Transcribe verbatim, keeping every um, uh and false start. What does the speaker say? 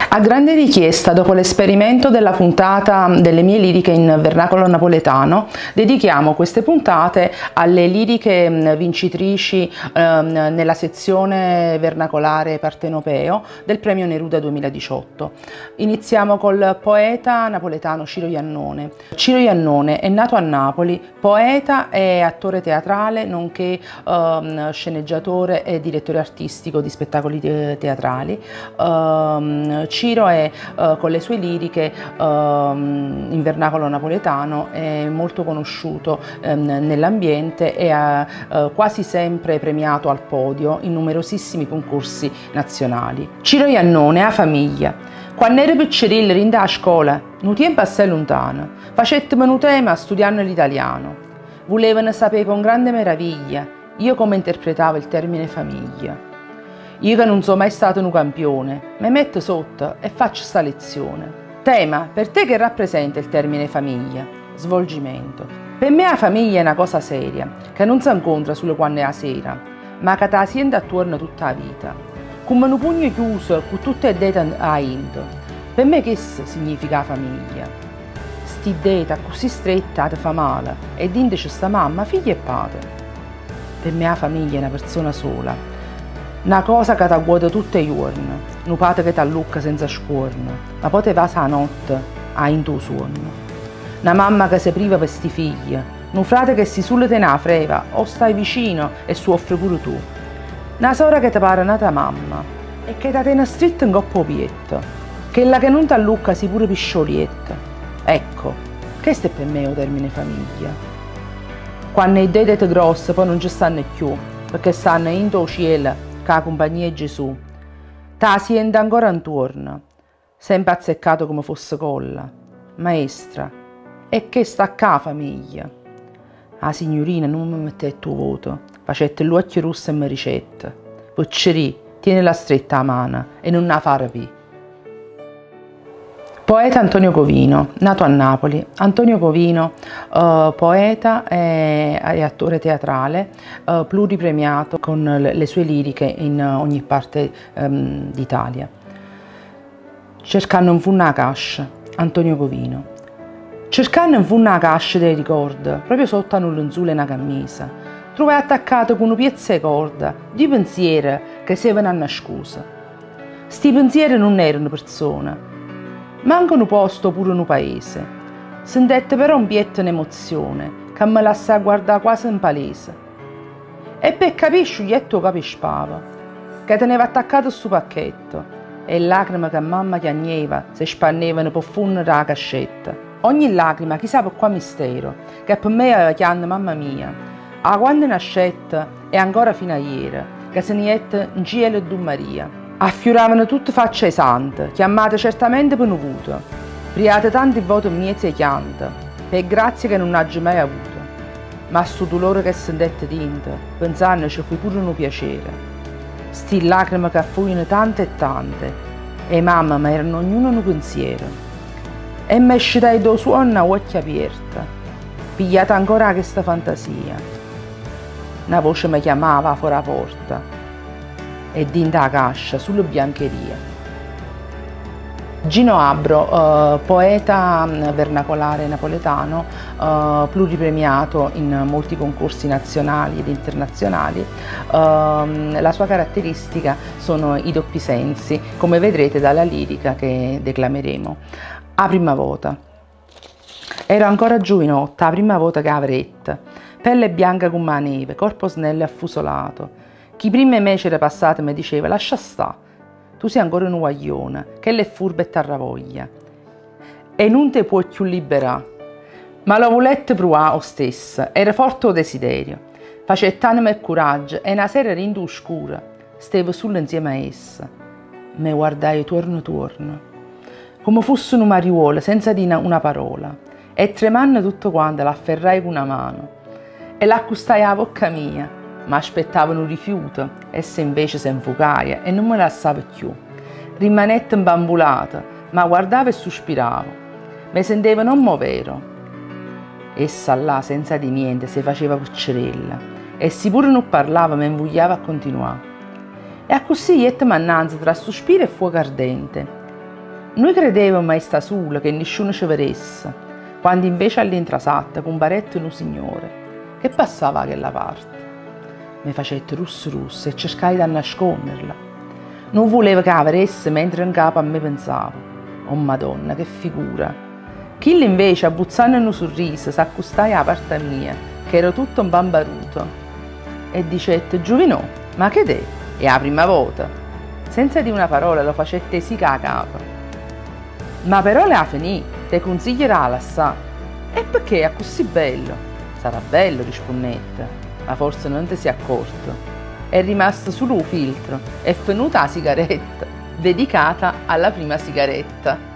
A grande richiesta, dopo l'esperimento della puntata delle mie liriche in vernacolo napoletano, dedichiamo queste puntate alle liriche vincitrici eh, nella sezione vernacolare partenopeo del premio Neruda duemiladiciotto. Iniziamo col poeta napoletano Ciro Iannone. Ciro Iannone è nato a Napoli, poeta e attore teatrale, nonché eh, sceneggiatore e direttore artistico di spettacoli teatrali. Eh, Ciro è, uh, con le sue liriche uh, in vernacolo napoletano, è molto conosciuto um, nell'ambiente e ha uh, quasi sempre premiato al podio in numerosissimi concorsi nazionali. Ciro Iannone ha famiglia. Quando ero piccerello rinda a scuola, un tempo assai lontano, facettemi un tema studiando l'italiano. Volevano sapere con grande meraviglia io come interpretavo il termine famiglia. Io che non sono mai stato un campione, mi metto sotto e faccio sta lezione. Tema, per te che rappresenta il termine famiglia? Svolgimento. Per me la famiglia è una cosa seria, che non si incontra solo quando è la sera, ma che ti siente attorno tutta la vita. Come un pugno chiuso con tutte le dita a indo. Per me che significa la famiglia? Sti dita così stretta ti fa male e dinte c'è sta mamma, figlia e padre. Per me la famiglia è una persona sola. Una cosa che ti guarda tutti i giorni, un padre che ti allucca senza scuorno, ma poi ti va la notte a in tuo sonno. Una mamma che si priva per sti figli, un frate che si sulle te ne freva o stai vicino e soffre pure tu. Una sorella che ti pare nata mamma e che ti tiene stretto in coppa pietto, quella che non ti allucca si pure pisciolietta. Ecco, questo è per me il termine famiglia. Quando i denti grossi poi non ci stanno più, perché stanno in tuo cielo, che la compagnia è Gesù. Ta siente ancora intorno, sempre azzeccato come fosse colla. Maestra, e che sta qua famiglia? La signorina non mi mette il tuo voto, facette l'occhio rosso e mi ricetta. Poccerì, tienila stretta a mano e non la fare più. Poeta Antonio Covino, nato a Napoli. Antonio Covino, uh, poeta e, e attore teatrale, uh, pluripremiato con le sue liriche in ogni parte um, d'Italia. Cercando un fu una cascia, Antonio Covino. Cercando un fu una cascia dei ricordi, proprio sotto un lenzuolo e una camisa, trovai attaccato con una piezza di corda di pensieri che si avevano nascosti. Sti pensieri non erano persone, manca un posto pure un paese. Sentette però un pietto un'emozione che mi lascia guardare quasi in palese. E per capire sciuglietto capispava, che teneva attaccato sto pacchetto e le lacrime che mamma chiagneva si spannevano profonde dalla cascetta. Ogni lacrima chissà per quale mistero, che per me chiamano mamma mia. A quando nascette e ancora fino a ieri, che se niette in cielo e d'un Maria. Affioravano tutte facce sante, chiamate certamente per nuvuto, priate tanti voti miezzi e chiante, per grazie che non haggi mai avuto. Ma sto dolore che sentette dinte, pensando ci fu pure un piacere. Sti lacrime che furono tante e tante, e mamma ma erano ognuno un pensiero. E mi esce dai due suoni a occhi aperti, pigliata ancora questa fantasia. Una voce mi chiamava fuori la porta, e dinta la cascia sulle biancherie. Gino Abro, eh, poeta vernacolare napoletano, eh, pluripremiato in molti concorsi nazionali ed internazionali, eh, la sua caratteristica sono i doppi sensi, come vedrete dalla lirica che declameremo. A prima volta. Ero ancora giovinotta, la prima volta che avretta, pelle bianca come la neve, corpo snello e affusolato. Chi prima me c'era passato mi diceva lascia sta, tu sei ancora un guaglione, che l'è furba e t'arravoglia. E non te puoi più liberare. Ma lo volette provare o stessa, era forte o desiderio. Facettanimi il coraggio e una sera rindu oscura, stevo solo insieme a essa. Me guardai torno torno, come fosse una mariuola senza dire una parola, e tremando tutto quanto l'afferrai con una mano e l'accostai alla bocca mia. Ma aspettavo un rifiuto, essa invece si infugaia e non mi lasciava più. Rimanette imbambulata, ma guardavo e sospiravo. Mi sentevo non movero. Essa là, senza di niente, si faceva cuccerella e se pure non parlava, mi invogliava a continuare. E a così, jette mannanza tra sospiro e fuoco ardente. Noi credevamo mai sta sola che nessuno ci vedesse, quando invece all'intrasatto comparetto un signore che passava quella parte. Mi facette russo russo e cercai di nasconderla. Non voleva che la vedesse mentre in capo a me pensavo. Oh Madonna, che figura! Chi invece, abbuzzando un sorriso, s'accostai alla parte mia, che ero tutto imbambaruto, e dicette: Giovinò, ma che te? È la prima volta? Senza di una parola lo facette sica a capo. Ma però la finì, te consiglierà l'assà. E perché è così bello? Sarà bello, rispondette, ma forse non ti sei accorto. È rimasto solo un filtro, è venuta la sigaretta, dedicata alla prima sigaretta.